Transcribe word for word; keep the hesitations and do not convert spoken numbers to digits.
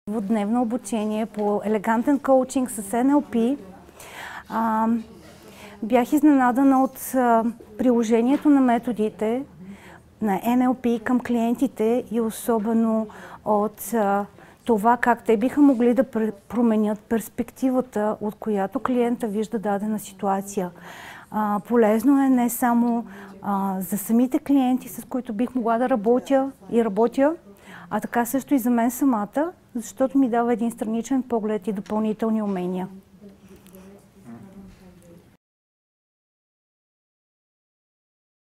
Двудневно обучение по елегантен коучинг с Ен Ел Пи. А, бях изненадана от а, приложението на методите на Ен Ел Пи към клиентите и особено от а, това как те биха могли да променят перспективата, от която клиента вижда дадена ситуация. А, полезно е не само а, за самите клиенти, с които бих могла да работя и работя, а така също и за мен самата, защото ми дава един страничен поглед и допълнителни умения.